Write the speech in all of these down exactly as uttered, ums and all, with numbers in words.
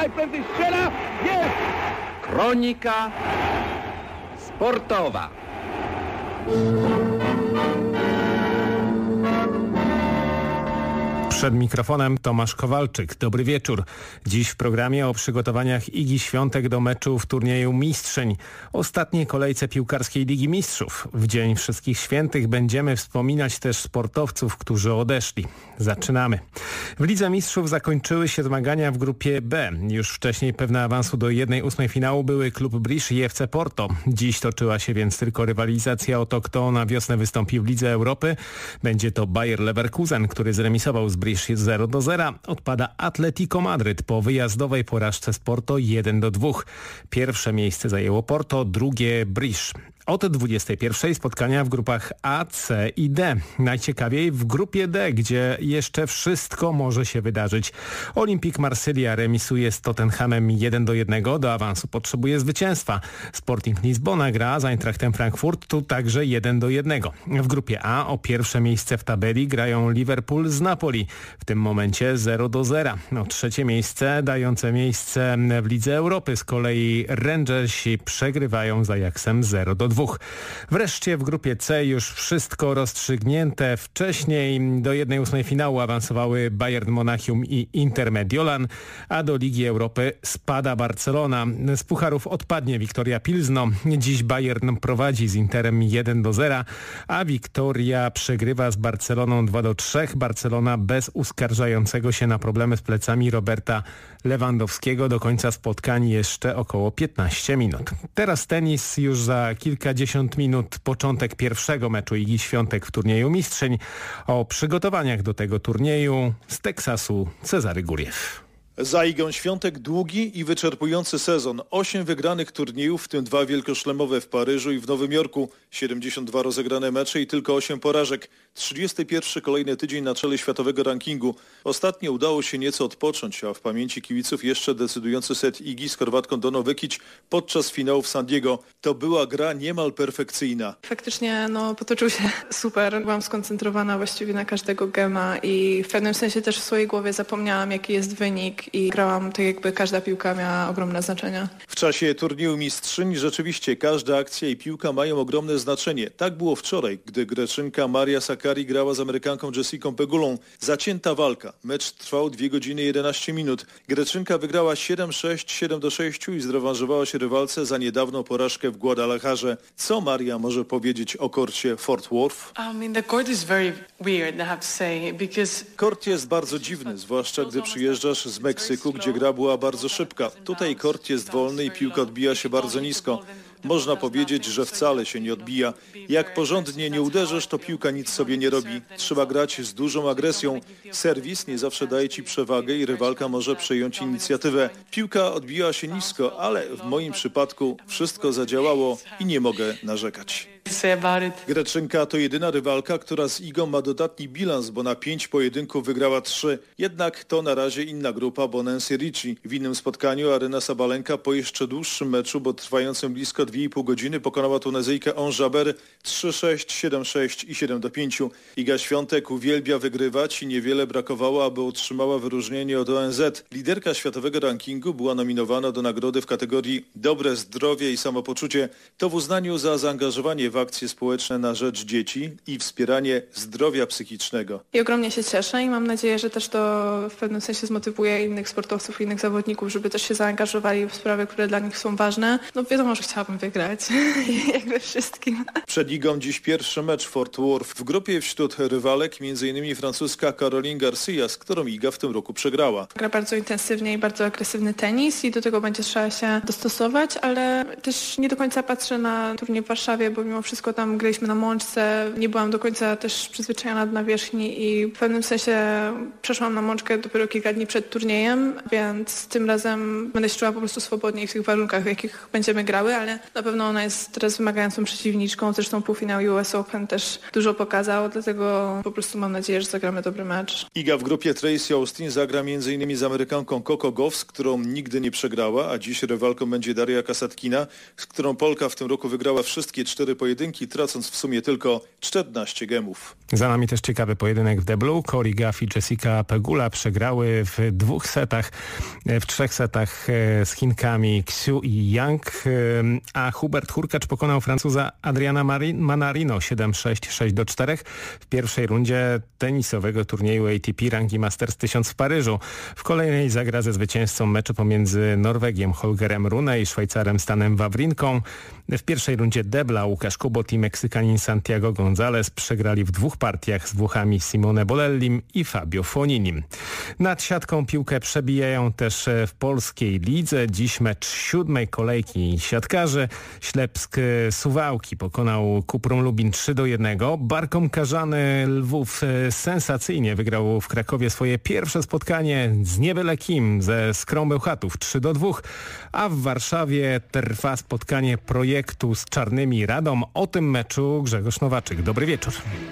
najprędzej strzela, jest! Kronika sportowa. Przed mikrofonem Tomasz Kowalczyk. Dobry wieczór. Dziś w programie o przygotowaniach Igi Świątek do meczu w turnieju Mistrzyń. Ostatniej kolejce piłkarskiej Ligi Mistrzów. W Dzień Wszystkich Świętych będziemy wspominać też sportowców, którzy odeszli. Zaczynamy. W Lidze Mistrzów zakończyły się zmagania w grupie B. Już wcześniej pewne awansu do jednej ósmej finału były klub Brisz i F C Porto. Dziś toczyła się więc tylko rywalizacja o to, kto na wiosnę wystąpi w Lidze Europy. Będzie to Bayer Leverkusen, który zremisował z Brisz zero do zera. Odpada Atletico Madryt po wyjazdowej porażce z Porto jeden do dwóch. Pierwsze miejsce zajęło Porto, drugie Brisz. Od dwudziestej pierwszej spotkania w grupach A, C i D. Najciekawiej w grupie D, gdzie jeszcze wszystko może się wydarzyć. Olimpik Marsylia remisuje z Tottenhamem jeden do jednego. Do awansu potrzebuje zwycięstwa. Sporting Lizbona gra z Eintrachtem Frankfurt, tu także jeden do jednego. W grupie A o pierwsze miejsce w tabeli grają Liverpool z Napoli. W tym momencie zero do zera. O trzecie miejsce dające miejsce w Lidze Europy. Z kolei Rangersi przegrywają z Ajaxem zero do dwóch. Wreszcie w grupie C już wszystko rozstrzygnięte. Wcześniej do jednej ósmej finału awansowały Bayern Monachium i Inter Mediolan, a do Ligi Europy spada Barcelona. Z pucharów odpadnie Viktoria Pilzno. Dziś Bayern prowadzi z Interem jeden do zera, a Viktoria przegrywa z Barceloną dwa do trzech. Barcelona bez uskarżającego się na problemy z plecami Roberta Lewandowskiego. Do końca spotkań jeszcze około piętnaście minut. Teraz tenis już za kilkadziesiąt minut. Początek pierwszego meczu Igi Świątek w turnieju Mistrzyń. O przygotowaniach do tego turnieju z Teksasu Cezary Góriew. Za Igą Świątek długi i wyczerpujący sezon. Osiem wygranych turniejów, w tym dwa wielkoszlemowe w Paryżu i w Nowym Jorku. siedemdziesiąt dwa rozegrane mecze i tylko osiem porażek. trzydziesty pierwszy kolejny tydzień na czele światowego rankingu. Ostatnio udało się nieco odpocząć, a w pamięci kibiców jeszcze decydujący set Igi z Chorwatką Doną Vekić podczas finału w San Diego. To była gra niemal perfekcyjna. Faktycznie no, potoczył się super. Byłam skoncentrowana właściwie na każdego gema i w pewnym sensie też w swojej głowie zapomniałam, jaki jest wynik i grałam tak, jakby każda piłka miała ogromne znaczenie. W czasie turnieju Mistrzyń rzeczywiście każda akcja i piłka mają ogromne znaczenie. Tak było wczoraj, gdy Greczynka Maria Sakkari grała z Amerykanką Jessicą Pegulą. Zacięta walka. Mecz trwał dwie godziny jedenaście minut. Greczynka wygrała siedem sześć, siedem do sześciu i zrewanżowała się rywalce za niedawną porażkę w Guadalajarze. Co Maria może powiedzieć o korcie Fort Worth? I mean, the court is very weird, I have to say, because... Kort jest bardzo dziwny, zwłaszcza gdy przyjeżdżasz z Meksyku, gdzie gra była bardzo szybka. Tutaj kort jest wolny i piłka odbija się bardzo nisko. Można powiedzieć, że wcale się nie odbija. Jak porządnie nie uderzysz, to piłka nic sobie nie robi. Trzeba grać z dużą agresją. Serwis nie zawsze daje ci przewagę i rywalka może przejąć inicjatywę. Piłka odbijała się nisko, ale w moim przypadku wszystko zadziałało i nie mogę narzekać. Greczynka to jedyna rywalka, która z Igą ma dodatni bilans, bo na pięć pojedynków wygrała trzy. Jednak to na razie inna grupa, bo Nancy Ricci. W innym spotkaniu Aryna Sabalenka po jeszcze dłuższym meczu, bo trwającym blisko dwie i pół godziny, pokonała Tunezyjkę On Jabeur trzy sześć, siedem sześć i siedem do pięciu. Iga Świątek uwielbia wygrywać i niewiele brakowało, aby otrzymała wyróżnienie od O N Z. Liderka światowego rankingu była nominowana do nagrody w kategorii Dobre zdrowie i samopoczucie. To w uznaniu za zaangażowanie w akcje społeczne na rzecz dzieci i wspieranie zdrowia psychicznego. I ogromnie się cieszę i mam nadzieję, że też to w pewnym sensie zmotywuje innych sportowców, innych zawodników, żeby też się zaangażowali w sprawy, które dla nich są ważne. No wiadomo, że chciałabym wygrać, jak we wszystkim. Przed Igą dziś pierwszy mecz Fort Worth. W grupie wśród rywalek m.in. francuska Caroline Garcia, z którą Iga w tym roku przegrała. Gra bardzo intensywnie i bardzo agresywny tenis i do tego będzie trzeba się dostosować, ale też nie do końca patrzę na turniej w Warszawie, bo mimo wszystko tam graliśmy na mączce. Nie byłam do końca też przyzwyczajona do nawierzchni i w pewnym sensie przeszłam na mączkę dopiero kilka dni przed turniejem, więc tym razem będę się czuła po prostu swobodniej w tych warunkach, w jakich będziemy grały, ale na pewno ona jest teraz wymagającą przeciwniczką. Zresztą półfinał U S Open też dużo pokazał, dlatego po prostu mam nadzieję, że zagramy dobry mecz. Iga w grupie Tracy Austin zagra m.in. z Amerykanką Coco Gauff, z którą nigdy nie przegrała, a dziś rywalką będzie Daria Kasatkina, z którą Polka w tym roku wygrała wszystkie cztery pojedynki pojedynki, tracąc w sumie tylko czternaście gemów. Za nami też ciekawy pojedynek w deblu. Cory Gauff i Jessica Pegula przegrały w dwóch setach, w trzech setach z Chinkami Xu i Yang, a Hubert Hurkacz pokonał Francuza Adriana Manarino siedem sześć, sześć do czterech w pierwszej rundzie tenisowego turnieju A T P rangi Masters tysiąc w Paryżu. W kolejnej zagra ze zwycięzcą meczu pomiędzy Norwegiem Holgerem Rune i Szwajcarem Stanem Wawrinką. W pierwszej rundzie debla Łukasz Kubot i Meksykanin Santiago González przegrali w dwóch partiach z Włochami Simone Bolellim i Fabio Foninim. Nad siatką piłkę przebijają też w polskiej lidze. Dziś mecz siódmej kolejki siatkarzy. Ślepsk Suwałki pokonał Kuprum Lubin trzy do jednego. Barkom Karzany Lwów sensacyjnie wygrał w Krakowie swoje pierwsze spotkanie z nie byle kim, ze Skrą Bełchatów trzy do dwóch, a w Warszawie trwa spotkanie projektu z Czarnymi Radom. O tym meczu Grzegorz Nowaczyk. Dobry wieczór.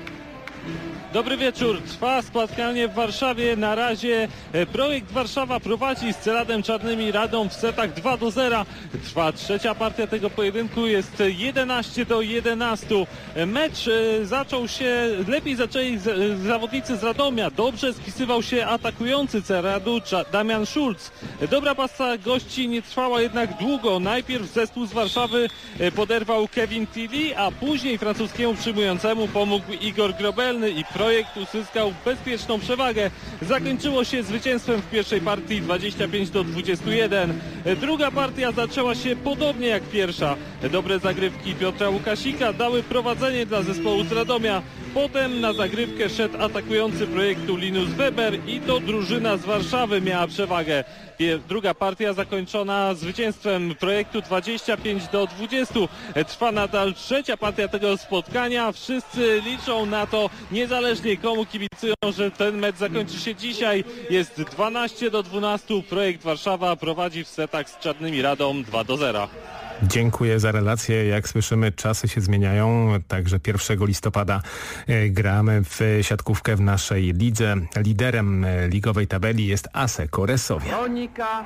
Dobry wieczór. Trwa spotkanie w Warszawie. Na razie Projekt Warszawa prowadzi z Celadem Czarnymi Radą w setach dwa do zera. Trwa trzecia partia tego pojedynku. Jest jedenaście do jedenastu. Mecz zaczął się, lepiej zaczęli zawodnicy z Radomia. Dobrze spisywał się atakujący Ceradu Damian Schulz. Dobra pasa gości nie trwała jednak długo. Najpierw zespół z Warszawy poderwał Kevin Tilly, a później francuskiemu przyjmującemu pomógł Igor Grobelny i Projekt uzyskał bezpieczną przewagę. Zakończyło się zwycięstwem w pierwszej partii dwadzieścia pięć do dwudziestu jeden. Druga partia zaczęła się podobnie jak pierwsza. Dobre zagrywki Piotra Łukasika dały prowadzenie dla zespołu z Radomia. Potem na zagrywkę szedł atakujący Projektu Linus Weber i to drużyna z Warszawy miała przewagę. Druga partia zakończona zwycięstwem Projektu dwadzieścia pięć do dwudziestu. Trwa nadal trzecia partia tego spotkania. Wszyscy liczą na to, niezależnie komu kibicują, że ten mecz zakończy się dzisiaj. Jest dwanaście do dwunastu. Projekt Warszawa prowadzi w setach z Czarnymi Radą dwa do zera. Dziękuję za relację. Jak słyszymy, czasy się zmieniają. Także pierwszego listopada gramy w siatkówkę w naszej lidze. Liderem ligowej tabeli jest Asseco Resowia. Kronika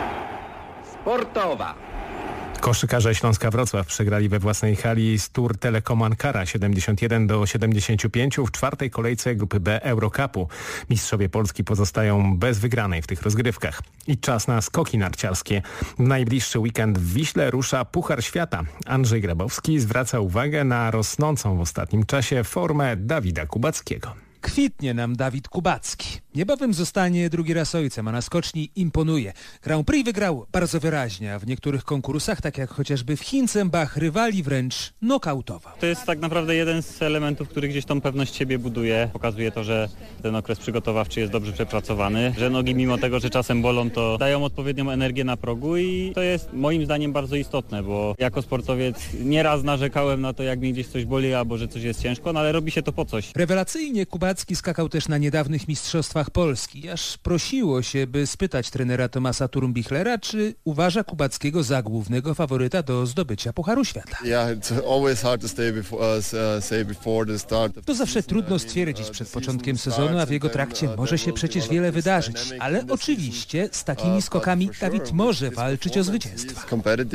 sportowa. Koszykarze Śląska Wrocław przegrali we własnej hali z Tour Telekom Ankara siedemdziesiąt jeden do siedemdziesięciu pięciu w czwartej kolejce grupy B Eurocupu. Mistrzowie Polski pozostają bez wygranej w tych rozgrywkach. I czas na skoki narciarskie. W najbliższy weekend w Wiśle rusza Puchar Świata. Andrzej Grabowski zwraca uwagę na rosnącą w ostatnim czasie formę Dawida Kubackiego. Kwitnie nam Dawid Kubacki. Niebawem zostanie drugi raz ojcem, a na skoczni imponuje. Grand Prix wygrał bardzo wyraźnie, a w niektórych konkursach, tak jak chociażby w Hinzenbach, rywali wręcz nokautował. To jest tak naprawdę jeden z elementów, który gdzieś tą pewność siebie buduje. Pokazuje to, że ten okres przygotowawczy jest dobrze przepracowany, że nogi mimo tego, że czasem bolą, to dają odpowiednią energię na progu i to jest moim zdaniem bardzo istotne, bo jako sportowiec nieraz narzekałem na to, jak mi gdzieś coś boli albo że coś jest ciężko, no ale robi się to po coś. Rewelacyjnie Kubacki skakał też na niedawnych mistrzostwach Polski, aż prosiło się, by spytać trenera Tomasa Turmbichlera, czy uważa Kubackiego za głównego faworyta do zdobycia Pucharu Świata. To zawsze trudno stwierdzić przed początkiem sezonu, a w jego trakcie może się przecież wiele wydarzyć. Ale oczywiście z takimi skokami Dawid może walczyć o zwycięstwa.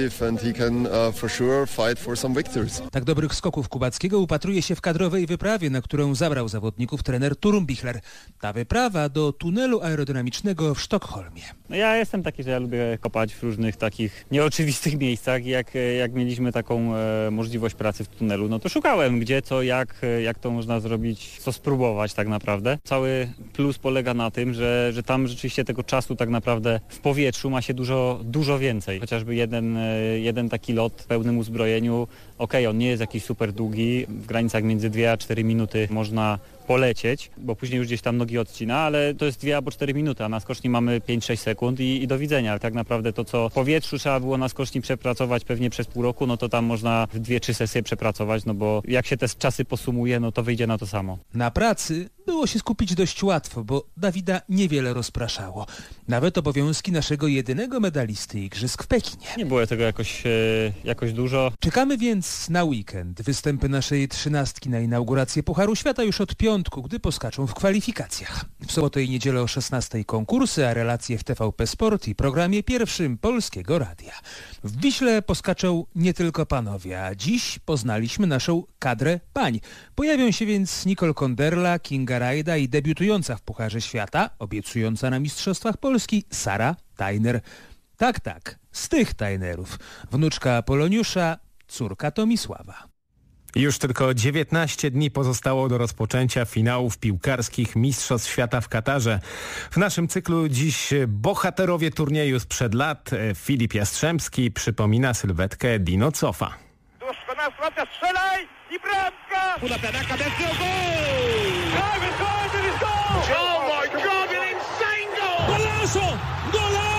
Tak dobrych skoków Kubackiego upatruje się w kadrowej wyprawie, na którą zabrał zawodników trener Turmbichler. Ta wyprawa do tunelu aerodynamicznego w Sztokholmie. No ja jestem taki, że ja lubię kopać w różnych takich nieoczywistych miejscach. Jak, jak mieliśmy taką e, możliwość pracy w tunelu, no to szukałem gdzie, co, jak, jak to można zrobić, co spróbować tak naprawdę. Cały plus polega na tym, że, że tam rzeczywiście tego czasu tak naprawdę w powietrzu ma się dużo, dużo więcej. Chociażby jeden, jeden taki lot w pełnym uzbrojeniu, okej, on nie jest jakiś super długi, w granicach między dwie a cztery minuty można polecieć, bo później już gdzieś tam nogi odcina, ale to jest dwie albo cztery minuty, a na skoczni mamy pięć sześć sekund i, i do widzenia. Tak naprawdę to, co w powietrzu trzeba było na skoczni przepracować pewnie przez pół roku, no to tam można w dwie trzy sesje przepracować, no bo jak się te czasy posumuje, no to wyjdzie na to samo. Na pracy było się skupić dość łatwo, bo Dawida niewiele rozpraszało. Nawet obowiązki naszego jedynego medalisty igrzysk w Pekinie. Nie było tego jakoś, e, jakoś dużo. Czekamy więc na weekend. Występy naszej trzynastki na inaugurację Pucharu Świata już od piątku, gdy poskaczą w kwalifikacjach. W w sobotę i niedzielę o szesnastej konkursy, a relacje w T V P Sport i programie pierwszym Polskiego Radia. W Wiśle poskaczą nie tylko panowie, a dziś poznaliśmy naszą kadrę pań. Pojawią się więc Nicole Konderla, Kinga Rajda i debiutująca w Pucharze Świata, obiecująca na Mistrzostwach Polski, Sara Tajner. Tak, tak, z tych Tajnerów. Wnuczka Poloniusza, córka Tomisława. Już tylko dziewiętnaście dni pozostało do rozpoczęcia finałów piłkarskich Mistrzostw Świata w Katarze. W naszym cyklu dziś bohaterowie turnieju sprzed lat. Filip Jastrzębski przypomina sylwetkę Dino Zofa. Doskonała sytuacja, strzelaj i bramka! Puda pianaka, desny o gol! Oh my God, an insane goal! Golazo! Golazo!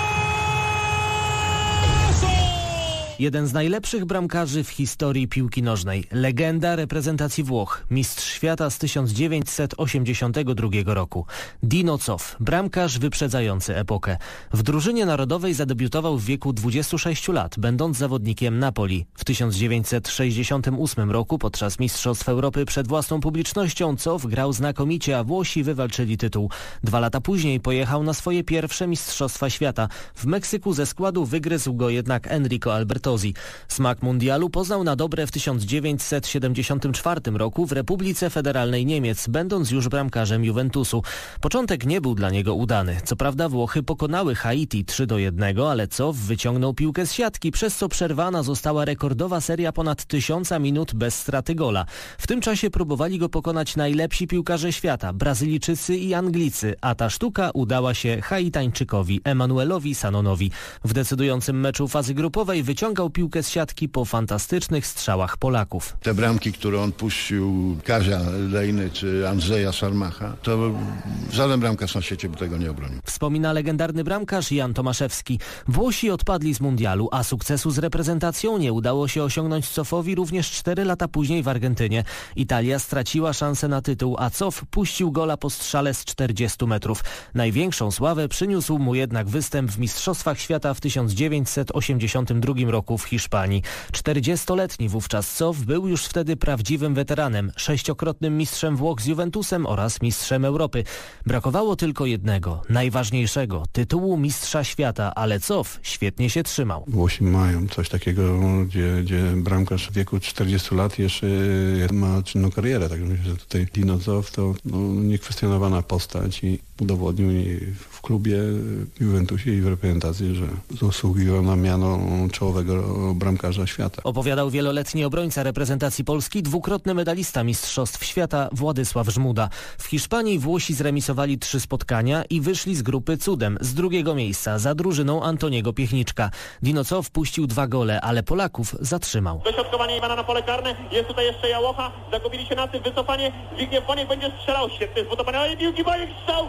Jeden z najlepszych bramkarzy w historii piłki nożnej. Legenda reprezentacji Włoch. Mistrz świata z tysiąc dziewięćset osiemdziesiątego drugiego roku. Dino Zoff. Bramkarz wyprzedzający epokę. W drużynie narodowej zadebiutował w wieku dwudziestu sześciu lat, będąc zawodnikiem Napoli. W tysiąc dziewięćset sześćdziesiątym ósmym roku podczas Mistrzostw Europy przed własną publicznością Zoff grał znakomicie, a Włosi wywalczyli tytuł. Dwa lata później pojechał na swoje pierwsze Mistrzostwa Świata. W Meksyku ze składu wygryzł go jednak Enrico Albertosi. Smak mundialu poznał na dobre w tysiąc dziewięćset siedemdziesiątym czwartym roku w Republice Federalnej Niemiec, będąc już bramkarzem Juventusu. Początek nie był dla niego udany. Co prawda Włochy pokonały Haiti trzy do jednego, ale Zoff wyciągnął piłkę z siatki, przez co przerwana została rekordowa seria ponad tysiąca minut bez straty gola. W tym czasie próbowali go pokonać najlepsi piłkarze świata, Brazylijczycy i Anglicy, a ta sztuka udała się Haitańczykowi Emanuelowi Sanonowi. W decydującym meczu fazy grupowej wyciągał piłkę z siatki po fantastycznych strzałach Polaków. Te bramki, które on puścił, Kazia Lejny czy Andrzeja Szarmacha, to żaden bramkarz na świecie by tego nie obronił. Wspomina legendarny bramkarz Jan Tomaszewski. Włosi odpadli z mundialu, a sukcesu z reprezentacją nie udało się osiągnąć Zoffowi również cztery lata później w Argentynie. Italia straciła szansę na tytuł, a Zoff puścił gola po strzale z czterdziestu metrów. Największą sławę przyniósł mu jednak występ w Mistrzostwach Świata w tysiąc dziewięćset osiemdziesiątym drugim roku w Hiszpanii. czterdziestoletni wówczas Zoff był już wtedy prawdziwym weteranem, sześciokrotnym mistrzem Włoch z Juventusem oraz mistrzem Europy. Brakowało tylko jednego, najważniejszego, tytułu mistrza świata, ale Zoff świetnie się trzymał. Włosi mają coś takiego, gdzie, gdzie bramkarz w wieku czterdziestu lat jeszcze ma czynną karierę, tak myślę, że tutaj Dino Zoff to no, niekwestionowana postać i udowodnił w klubie, w Juventusie i w reprezentacji, że zasługiwał na miano czołowego bramkarza świata. Opowiadał wieloletni obrońca reprezentacji Polski, dwukrotny medalista Mistrzostw Świata Władysław Żmuda. W Hiszpanii Włosi zremisowali trzy spotkania i wyszli z grupy cudem, z drugiego miejsca, za drużyną Antoniego Piechniczka. Dino Zoff puścił dwa gole, ale Polaków zatrzymał. Dośrodkowanie Iwana na pole karne, jest tutaj jeszcze Jałocha, zagubili się na tym, wycofanie, Zbigniew Boniek będzie strzelał, świetny zbudowany, ale piłki, Boniek strzał,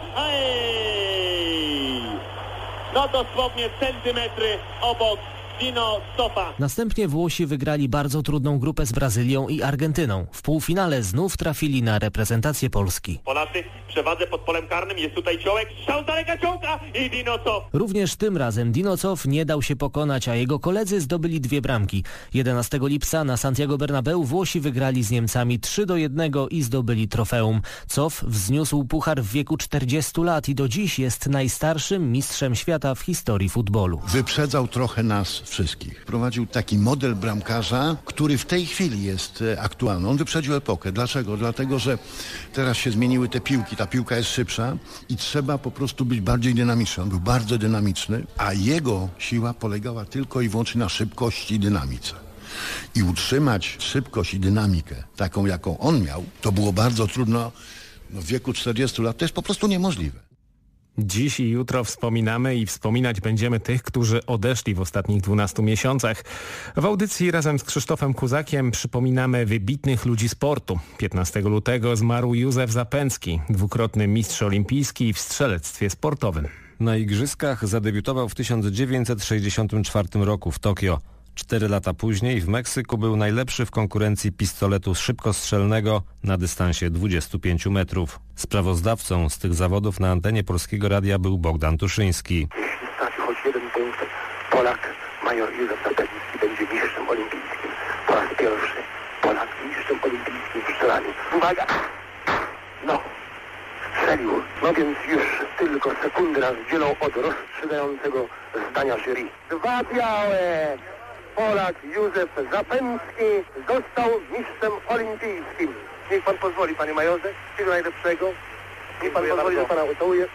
ej! No dosłownie centymetry obok Dino Zoffa. Następnie Włosi wygrali bardzo trudną grupę z Brazylią i Argentyną. W półfinale znów trafili na reprezentację Polski. Polacy w przewadze pod polem karnym, jest tutaj Ciołek, strzał z daleka Ciołka i Dino Zoff. Również tym razem Dino Zoff nie dał się pokonać, a jego koledzy zdobyli dwie bramki. jedenastego lipca na Santiago Bernabeu Włosi wygrali z Niemcami trzy do jednego i zdobyli trofeum. Zoff wzniósł puchar w wieku czterdziestu lat i do dziś jest najstarszym mistrzem świata w historii futbolu. Wyprzedzał trochę nas wszystkich. Prowadził taki model bramkarza, który w tej chwili jest aktualny. On wyprzedził epokę. Dlaczego? Dlatego, że teraz się zmieniły te piłki. Ta piłka jest szybsza i trzeba po prostu być bardziej dynamiczny. On był bardzo dynamiczny, a jego siła polegała tylko i wyłącznie na szybkości i dynamice. I utrzymać szybkość i dynamikę, taką jaką on miał, to było bardzo trudno. No, w wieku czterdziestu lat to jest po prostu niemożliwe. Dziś i jutro wspominamy i wspominać będziemy tych, którzy odeszli w ostatnich dwunastu miesiącach. W audycji razem z Krzysztofem Kuzakiem przypominamy wybitnych ludzi sportu. piętnastego lutego zmarł Józef Zapęcki, dwukrotny mistrz olimpijski w strzelectwie sportowym. Na igrzyskach zadebiutował w tysiąc dziewięćset sześćdziesiątym czwartym roku w Tokio. Cztery lata później w Meksyku był najlepszy w konkurencji pistoletu szybkostrzelnego na dystansie dwudziestu pięciu metrów. Sprawozdawcą z tych zawodów na antenie Polskiego Radia był Bogdan Tuszyński. Jeśli straci choć jeden punkt, Polak major Józef Zapęcki będzie mistrzem olimpijskim. Po raz pierwszy Polak mistrzem olimpijskim w strzelaniu. Uwaga! No! strzelił. No więc już tylko sekundy nas dzielą od rozstrzygającego zdania jury. Dwa białe. Polak Józef Zapęcki został mistrzem olimpijskim. Niech pan pozwoli, panie majorze, wszystkiego najlepszego. Niech pan pozwoli, że pana ucałuję.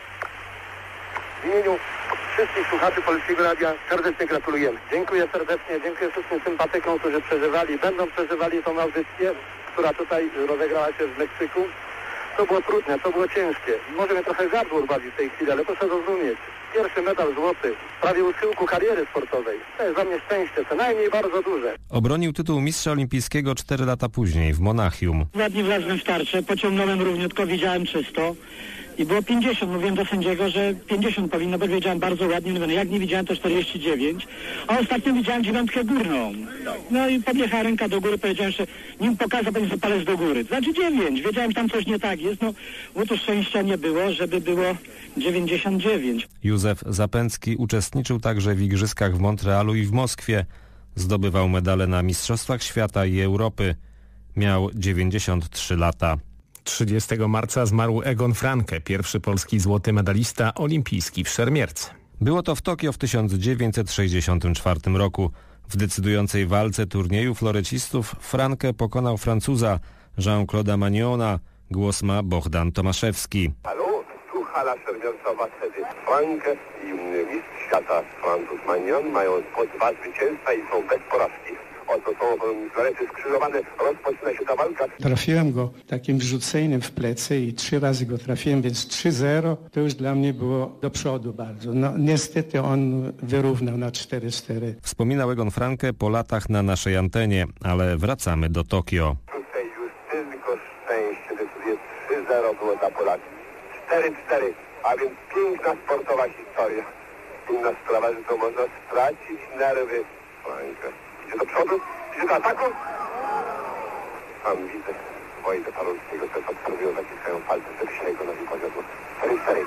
W imieniu wszystkich słuchaczy Polskiego Radia serdecznie gratulujemy. Dziękuję serdecznie, dziękuję wszystkim sympatykom, którzy przeżywali, będą przeżywali tą audycję, która tutaj rozegrała się w Meksyku. To było trudne, to było ciężkie. Może mnie trochę gardło urwadzić w tej chwili, ale proszę zrozumieć. Pierwszy medal złoty, prawie u schyłku kariery sportowej. To jest dla mnie szczęście, co najmniej bardzo duże. Obronił tytuł mistrza olimpijskiego cztery lata później w Monachium. Dwa dni wlazłem w tarczę, pociągnąłem równiutko, widziałem czysto. I było pięćdziesiąt, mówiłem do sędziego, że pięćdziesiąt powinno być, wiedziałem bardzo ładnie, mówię, no jak nie widziałem to czterdzieści dziewięć, a ostatnio widziałem dziewiątkę górną. No i podjechała ręka do góry, powiedziałem, że nim pokazał, będzie palec do góry. Znaczy dziewięć, wiedziałem, tam coś nie tak jest, no bo to szczęścia nie było, żeby było dziewięćdziesiąt dziewięć. Józef Zapęcki uczestniczył także w igrzyskach w Montrealu i w Moskwie. Zdobywał medale na Mistrzostwach Świata i Europy. Miał dziewięćdziesiąt trzy lata. trzydziestego marca zmarł Egon Franke, pierwszy polski złoty medalista olimpijski w szermierce. Było to w Tokio w tysiąc dziewięćset sześćdziesiątym czwartym roku. W decydującej walce turnieju florecistów Franke pokonał Francuza Jean-Claude'a Magnona. Głos ma Bohdan Tomaszewski. Halo, tu hala szermiercowa, wtedy Franke i mistrz świata Francuz Magnon mają po dwa zwycięstwa i są bez porażki. Oto są florety skrzyżowane, rozpoczyna się ta walka. Trafiłem go takim wrzuceniem w plecy i trzy razy go trafiłem, więc trzy zero to już dla mnie było do przodu bardzo. No niestety on wyrównał na cztery cztery. Wspominał Egon Franke po latach na naszej antenie, ale wracamy do Tokio. Tutaj już tylko szczęście decyduje. trzy zero było dla Polaków. cztery cztery, a więc piękna sportowa historia. Inna sprawa, że to można stracić nerwy. Franke. Idzie do przodu, idzie do ataku. Tam widzę Wojtę Parulskiego, też obserwują, zaciskają palce, żeby się jego nogi podniosło. cztery cztery.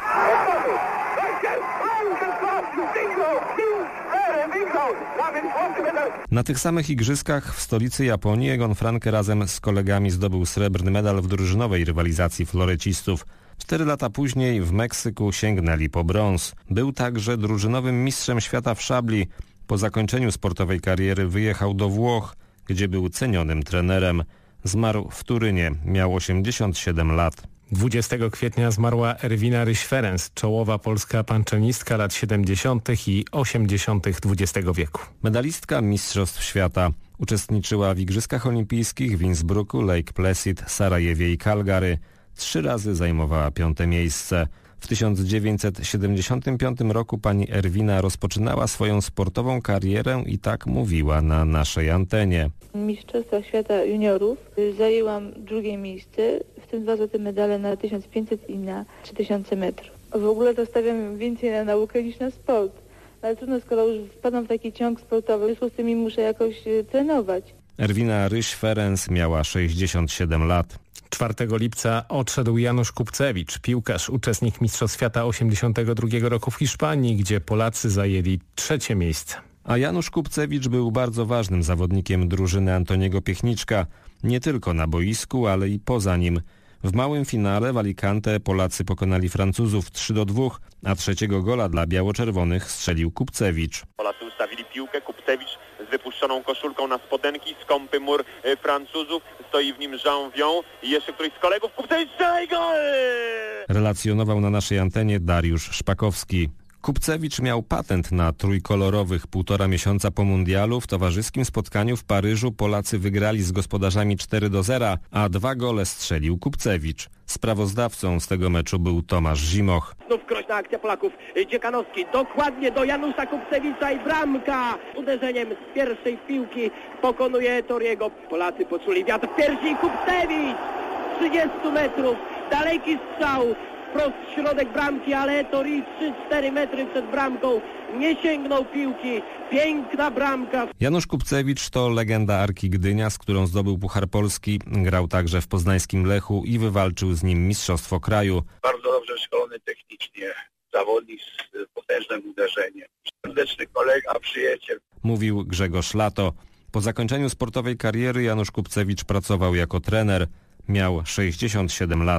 Na tych samych igrzyskach w stolicy Japonii Egon Franke razem z kolegami zdobył srebrny medal w drużynowej rywalizacji florecistów. Cztery lata później w Meksyku sięgnęli po brąz. Był także drużynowym mistrzem świata w szabli. Po zakończeniu sportowej kariery wyjechał do Włoch, gdzie był cenionym trenerem. Zmarł w Turynie, miał osiemdziesiąt siedem lat. dwudziestego kwietnia zmarła Erwina Ryś-Ferenc, czołowa polska panczynista lat siedemdziesiątych i osiemdziesiątych dwudziestego wieku. Medalistka Mistrzostw Świata. Uczestniczyła w Igrzyskach Olimpijskich w Innsbrucku, Lake Placid, Sarajewie i Calgary. Trzy razy zajmowała piąte miejsce. W tysiąc dziewięćset siedemdziesiątym piątym roku pani Erwina rozpoczynała swoją sportową karierę i tak mówiła na naszej antenie. Mistrzostwa Świata Juniorów zajęłam drugie miejsce, w tym dwa złote medale na tysiąc pięćset i na trzy tysiące metrów. W ogóle to stawiam więcej na naukę niż na sport, ale trudno, skoro już wpadam w taki ciąg sportowy, w związku z tym muszę jakoś e, trenować. Erwina Ryś-Ferenc miała sześćdziesiąt siedem lat. czwartego lipca odszedł Janusz Kupcewicz, piłkarz, uczestnik Mistrzostw Świata osiemdziesiątego drugiego roku w Hiszpanii, gdzie Polacy zajęli trzecie miejsce. A Janusz Kupcewicz był bardzo ważnym zawodnikiem drużyny Antoniego Piechniczka, nie tylko na boisku, ale i poza nim. W małym finale w Alicante Polacy pokonali Francuzów trzy do dwóch, a trzeciego gola dla biało-czerwonych strzelił Kupcewicz. Polacy ustawili piłkę, Kupcewicz z wypuszczoną koszulką na spodenki, skąpy mur y, Francuzów, stoi w nim Jean-Vion i jeszcze któryś z kolegów, Kupcewicz strzela i gol! Relacjonował na naszej antenie Dariusz Szpakowski. Kupcewicz miał patent na trójkolorowych. Półtora miesiąca po mundialu w towarzyskim spotkaniu w Paryżu Polacy wygrali z gospodarzami cztery do zera, a dwa gole strzelił Kupcewicz. Sprawozdawcą z tego meczu był Tomasz Zimoch. Znów groźna akcja Polaków. Dziekanowski dokładnie do Janusza Kupcewicza i bramka. Uderzeniem z pierwszej piłki pokonuje Toriego. Polacy poczuli wiatr w piersi i Kupcewicz! trzydzieści metrów, daleki strzał. Wprost w środek bramki, ale Tori trzy cztery metry przed bramką nie sięgnął piłki. Piękna bramka. Janusz Kupcewicz to legenda Arki Gdynia, z którą zdobył Puchar Polski. Grał także w poznańskim Lechu i wywalczył z nim mistrzostwo kraju. Bardzo dobrze szkolony technicznie, zawodnik z potężnym uderzeniem. Serdeczny kolega, przyjaciel. Mówił Grzegorz Lato. Po zakończeniu sportowej kariery Janusz Kupcewicz pracował jako trener. Miał sześćdziesiąt siedem lat.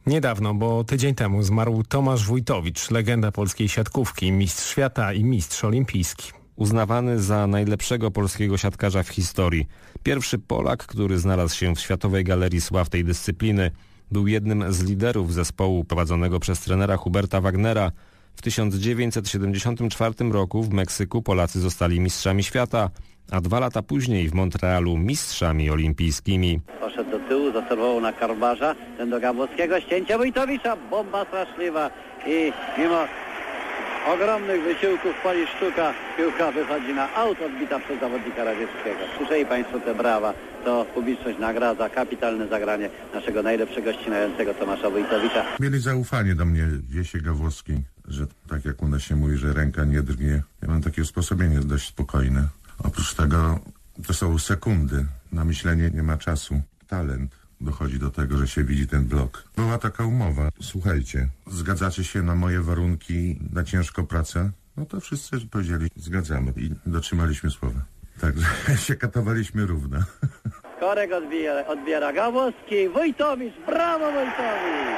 Niedawno, bo tydzień temu zmarł Tomasz Wójtowicz, legenda polskiej siatkówki, mistrz świata i mistrz olimpijski. Uznawany za najlepszego polskiego siatkarza w historii. Pierwszy Polak, który znalazł się w Światowej Galerii Sław tej dyscypliny. Był jednym z liderów zespołu prowadzonego przez trenera Huberta Wagnera. W tysiąc dziewięćset siedemdziesiątym czwartym roku w Meksyku Polacy zostali mistrzami świata, a dwa lata później w Montrealu mistrzami olimpijskimi. Poszedł do tyłu, zaserwował na Karbarza, ten do Gabłowskiego, ścięcie Wójtowicza, bomba straszliwa i mimo ogromnych wysiłków Poliszczuka piłka wychodzi na aut, odbita przez zawodnika radzieckiego. Słyszeli Państwo te brawa, to publiczność nagradza, kapitalne zagranie naszego najlepszego ścinającego Tomasza Wójtowicza. Mieli zaufanie do mnie Wiesie Gawłowskiej, że tak jak u nas się mówi, że ręka nie drgnie. Ja mam takie usposobienie dość spokojne. Oprócz tego to są sekundy, na myślenie nie ma czasu. Talent dochodzi do tego, że się widzi ten blok. Była taka umowa. Słuchajcie, zgadzacie się na moje warunki, na ciężką pracę? No to wszyscy powiedzieli, zgadzamy i dotrzymaliśmy słowa. Także się katowaliśmy równo. Korek odbiera, odbiera Gawłowski, Wójtowicz, brawo Wójtowicz!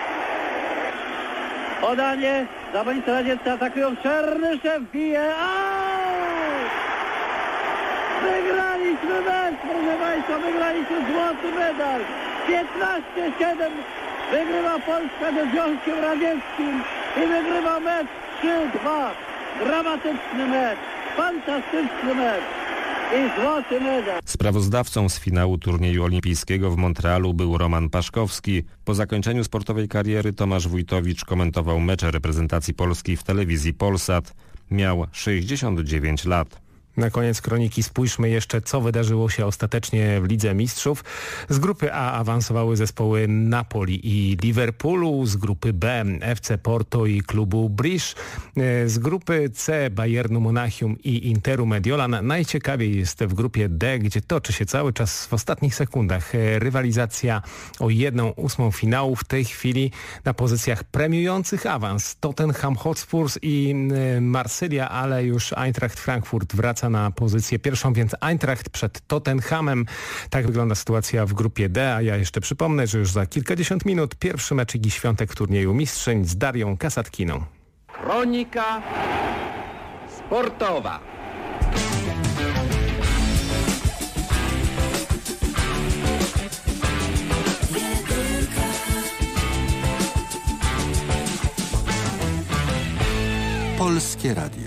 Podanie, zawodnicy radzieccy atakują, Czernyszew bije, aut! Wygraliśmy mecz, proszę Państwa, wygraliśmy złoty medal. piętnaście siedem wygrywa Polska ze Związkiem Radzieckim i wygrywa mecz trzy dwa. Dramatyczny mecz, fantastyczny mecz i złoty medal. Sprawozdawcą z finału turnieju olimpijskiego w Montrealu był Roman Paszkowski. Po zakończeniu sportowej kariery Tomasz Wójtowicz komentował mecze reprezentacji Polski w telewizji Polsat. Miał sześćdziesiąt dziewięć lat. Na koniec kroniki spójrzmy jeszcze, co wydarzyło się ostatecznie w Lidze Mistrzów. Z grupy A awansowały zespoły Napoli i Liverpoolu, z grupy B F C Porto i klubu Brisz, z grupy C Bayernu Monachium i Interu Mediolan. Najciekawiej jest w grupie D, gdzie toczy się cały czas w ostatnich sekundach rywalizacja o jedną ósmą finału. W tej chwili na pozycjach premiujących awans Tottenham Hotspurs i Marsylia, ale już Eintracht Frankfurt wraca na pozycję pierwszą, więc Eintracht przed Tottenhamem. Tak wygląda sytuacja w grupie D, a ja jeszcze przypomnę, że już za kilkadziesiąt minut pierwszy mecz Igi Świątek turnieju mistrzyń z Darią Kasatkiną. Kronika sportowa. Polskie Radio.